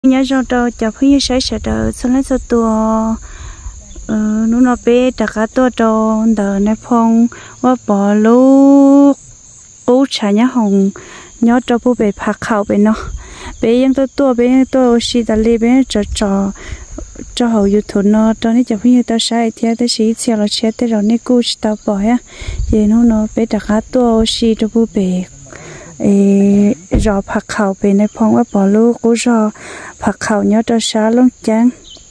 nhớ cho tao chụp hình sai sợ tao xong lấy số tua nó bé đặt cả tua tao đờ này phong và bỏ lú cú chả nhá hồng nhớ cho bố bé phạt khẩu bé nó béยังtua bé tua xí đặt lên bé cho hậu YouTube nó tao này chụp hình tao sai thì tao xí xíu là chết tao rồi này cú tao bỏ á vậy nó bé đặt cả tua xí cho bố bé rò phạt khẩu vềในphongว่าbỏ lú cú rò phạt khẩu nhớ cho xá luôn chán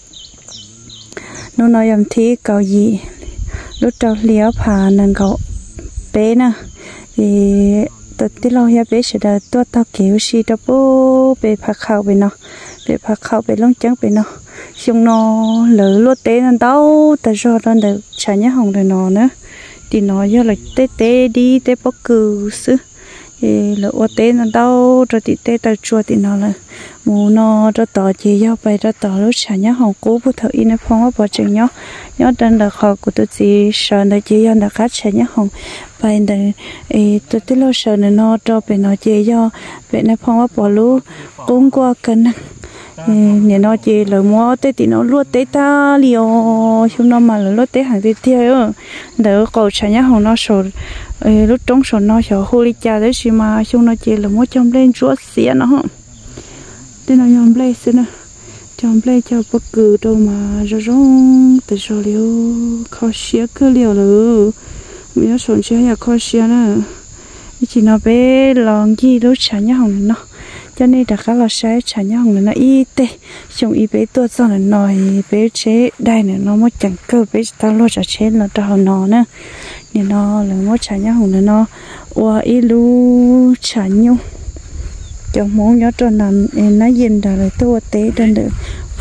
nó nói làm thế cậu gì lúc đầu liếc phà nàng cậu bé nè thì từ tí lâu ya bé sẽ đợi tôi tao kiểu gì đó bố bé phạt khẩu về nó bé phạt khẩu về luôn chán về nó xong nó lỡ lúa té nó đau tại do đó được trả nhá hồng rồi nó nữa thì nó do là té đi té bóc cừ xứ lỡ ô té nó đau rồi thì té tao chua thì nó là mù nó cho tỏ chỉ do bài cho tỏ lúc sáng nhá hồng cố bút thợ in phong ở bỏ chừng nhá đơn là họ của tôi chỉ sợ là chỉ do là cá sáng nhá hồng bài này tôi tiếc lo sợ là nó cho bài nó chỉ do bài này phong ở bỏ lú cũng qua cân nè nó chỉ lỡ mua té thì nó luộc té ta liều chúng nó mà lỡ luộc té hàng tiếp theo đỡ cầu sáng nhá hồng nó sợ lúc trống sổ nó sợ hôi cha đấy xí mà chúng nó chỉ là mua trong lên chúa xía nó không thế nó nhom lên xí nữa trong lên cho bất cứ đâu mà rong từ số liều khó xía cứ liều rồi mình sổn xía nhà khó xía nữa chỉ nó bé lòng gì lúc sáng nhá hồng nó cho nên đã khá là sai sáng nhá hồng nó y tê xong y bé tôi sau này nói bé chế đây này nó mới chẳng cơ bé tao lo cho chế là tao nó nữa nên nó là mỗi chả nhá hồng nó qua ít lu chả nhung trong món nhớ cho nằm nó nhìn ra rồi tôi té trên được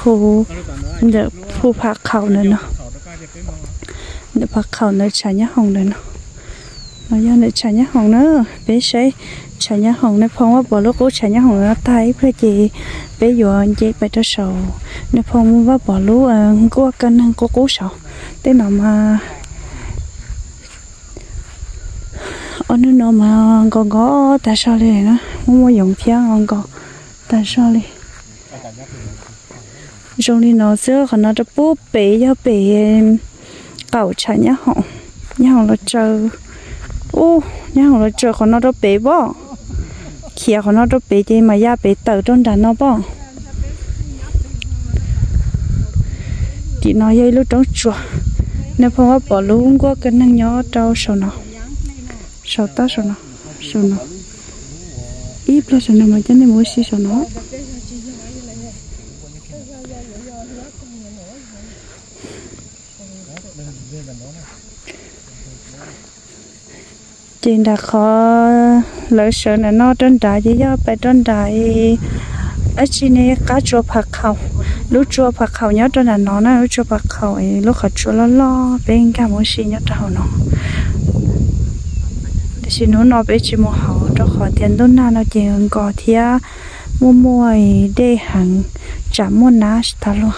phù phạt khẩu nữa nó được phạt khẩu nữa chả nhá hồng nữa nó do nữa chả nhá hồng nữa bé sẽ chả nhá hồng nó phong quá bỏ lúc cố chả nhá hồng nó tay phải chị bé dọn chị phải cho sầu nó phong quá bỏ lúc cố cân cố sầu thế nào mà nó mà còn có tại sao đây nó không có dùng phía ngon còn tại sao đây rồi đi nó xưa còn nó cho bố bể cho bể cẩu chả nhá hồng là chờ nhá hồng là chờ còn nó cho bể bó kia còn nó cho bể gì mà ra bể tờ trong đàn nó bó thì nó dây lúc trống chùa nếu không có bỏ luôn qua cái năng nhỏ trâu sầu nó sầu ta sầu nó ít là sầu nó mà cho nên mua xí sầu nó chuyện đã khó lợi sợ là nó trên đại chỉ do phải trên đại ở trên này cá chua phạt khẩu lúc chua phạt khẩu nhớ trên là nó lúc chua phạt khẩu lúc họ chua lo bên cả mỗi xí nhớ trâu nó chỉ nó bé chỉ mua họ cho khỏi tiền đốn na nó chỉ có thia mua để hàng trả mua ná ta luôn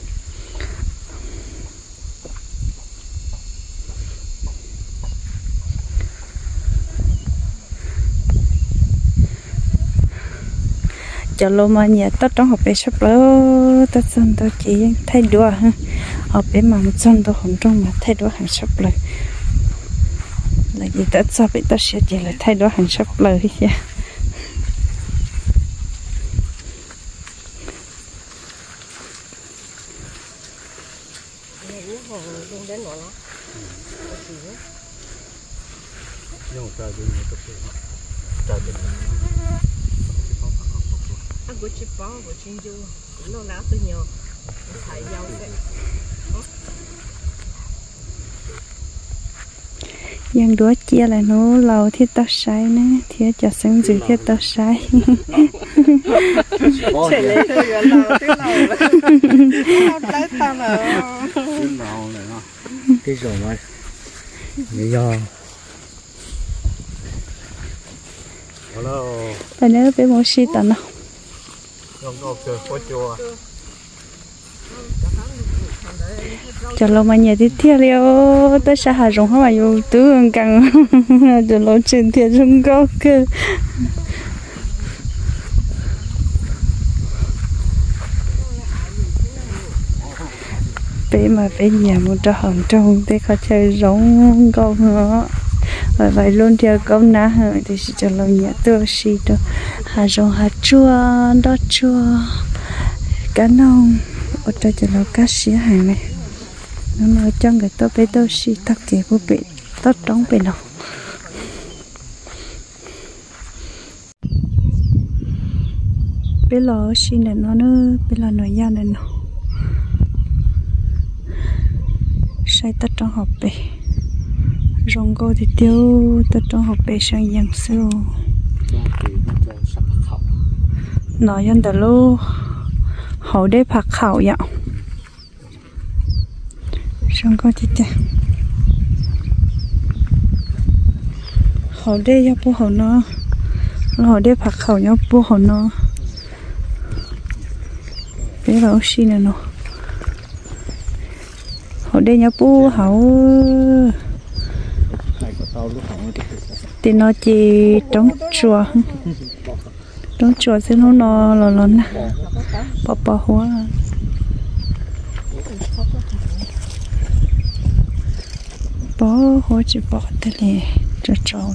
cho lo mà nhà tất trong học bé sắp lỡ tất chân tôi chỉ thay đua ha học bé mà một chân tôi không trong mà thay đua hàng sắp lỡ là gì tất sao bị tất sẽ chỉ là thay đổi hàng sắp lời nha nhưng đứa chia là nó lâu thiết tao sai nè thiết cho sinh dự thiết tao sai chạy lên tôi giờ lâu thế lâu lấy tao nữa cái rồi mà lý do tại nếu bé mua xí tao nào cho lo mà nhà thì thiệt liệu tới xã hà rồng không phải dùng tứ càng cho lo trên thiệt không có cơ bé mà bé nhà một trò hồng trong để có chơi giống câu nữa và vậy luôn theo câu ná hơi thì chỉ cho lâu nhẹ tôi xí đó hà rong hà chua đó chua cá nông ở đây cho lâu cá xía hàng này nó nói cho người tôi bé tôi xí tắc kể bố bị tốt trống bên nào bé lò xí này nó nữa bé lò nói ra này nó sai tất trong học bể rong cô thì tiêu tất trong học bể sang giang sưu nói dân từ lúc họ để phạt khảo vậy rong cô thì chả họ để cho bố họ nó để phạt khảo nhau bố họ nó bé bảo xin này nó họ đây nhá bố hậu thì nó chỉ trống chùa chứ nó lớn nè bỏ hoa bỏ hoa chỉ bỏ thế này cho tròn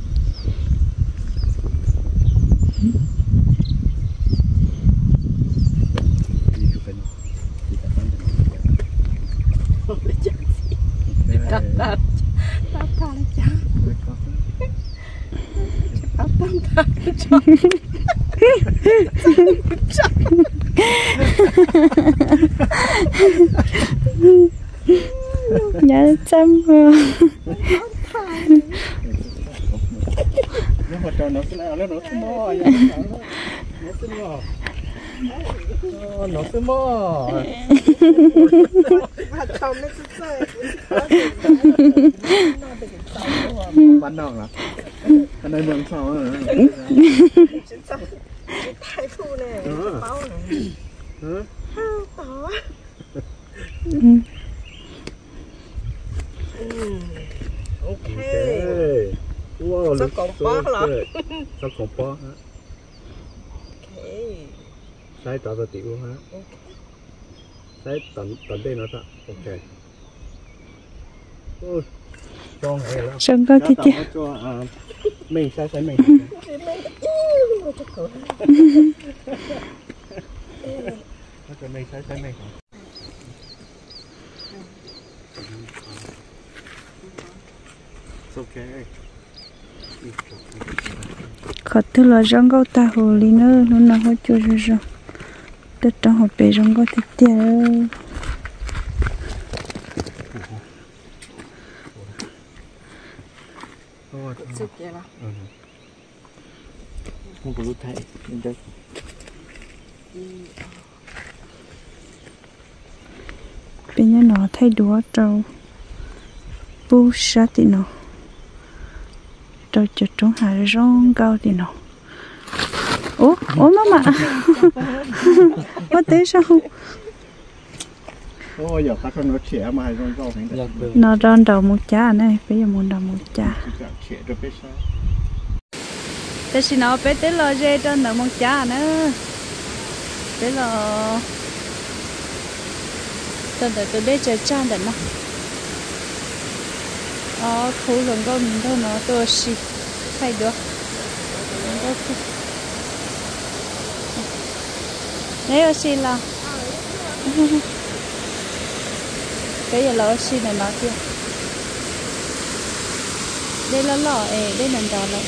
nhớ chăm nó sẽ mò bắn đòn à anh đây mượn sao rồi thái phu này bao này to ok wow sao còn bó hả sao còn bó hả ok sai tao tao tiểu hả sai tận đây nó ta ok cho ngày đó sân có cái chứ mình sai mình mình sai mình okay khó thứ là rong câu ta hồ lý nữa nó nào hết chưa rồi tất trong hộp bể rong câu thịt tiệt không có lúc thay mình đây bây giờ nó thay đũa trâu bu sát thì nó trâu chật trong hải rong cao thì nó ố mà có té sao không ôi giờ các con nó trẻ mà hay rong rau này nó rong đầu một chả này bây giờ muốn đầu một chả trẻ được biết sao thế thì nó bé té lo dê trên đầu một chả nữa té lo tên để tôi để chơi chan để nó khâu lần có mình thôi nó tôi xịt thay được nếu xịt là cái giờ lỡ xịt này nó kia đây là lọ đây là đỏ lọ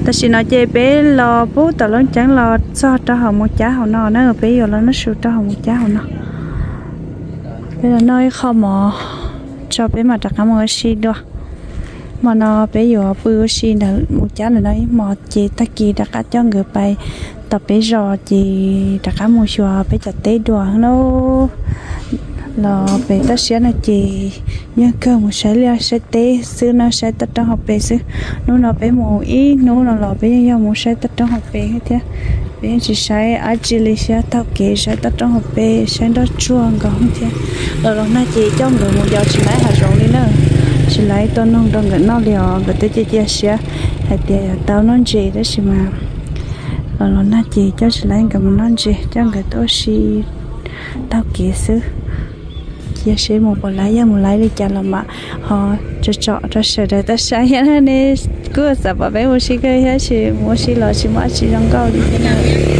ta chỉ nói chơi bé lo bố tao lớn chẳng lo cho cho họ một chá họ nọ nó bé giờ nó sưu cho họ một chá họ nọ bây giờ nói không mà cho bé mà đặt cái xí đó mà nó bé giờ bữa xí là một chá là nói mà chị ta kỳ đặt cái cho người bay tập bé giờ chị đặt cái một xòa bé chặt té đùa nó là bé ta sẽ là chị nhớ cơ một sẽ là sẽ té xưa nó sẽ tập trong học bé xưa nó bé một ít nó là bé giờ một sẽ tập trong học bé thế bé chỉ sẽ ở chỉ là sẽ thao kế sẽ tập trong học bé sẽ đó chuông còn thế rồi nó chị trong người một giờ chỉ lấy hạt rong đi nữa chỉ lấy tôi nông đông người nó liều người tới chị sẽ hạt tiền tao nó gì đó chỉ mà rồi nó chị cho chỉ lấy cái nó gì cho người tôi xí thao kế xưa chia sẻ một lái đi chả làm mà họ cho sợ đời ta sai hết nên cứ sợ bảo bé mua xí cái hết chỉ mua xí lò chỉ mua xí rong câu đi thế nào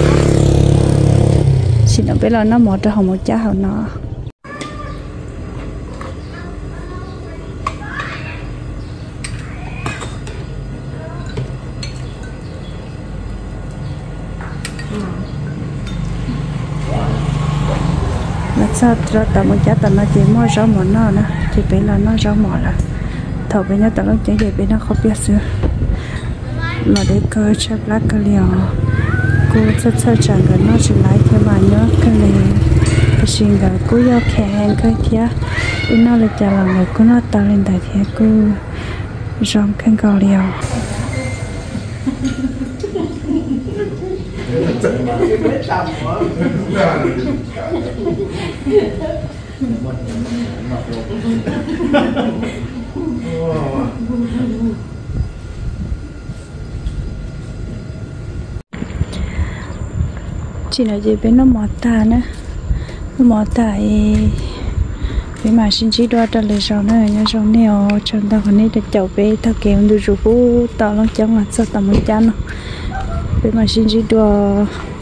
chỉ nó bé là nó một cho họ một cha họ nó sao cho tao muốn trả tao nó chỉ mua rau mỏ nó nè thì bây là nó rau mỏ là thầu bây giờ tao nó chỉ để bây nó không biết xưa mà để coi chắc lá cái liều cô rất chẳng gần nó chỉ lấy theo mà nhớ cái này cái xin cái cô yêu khen cái kia bên nó là trả lòng người cô nó tao lên đại thế cô rong khen cầu liều chỉ là gì bên nó mỏ ta nữa mỏ tại vì mà xin chỉ đua cho lời sau nữa nhớ sau nèo cho tao còn đi được chậu bé tao kèm được rủ tao nó chẳng là sao tao mới chán vì mà xin chỉ đua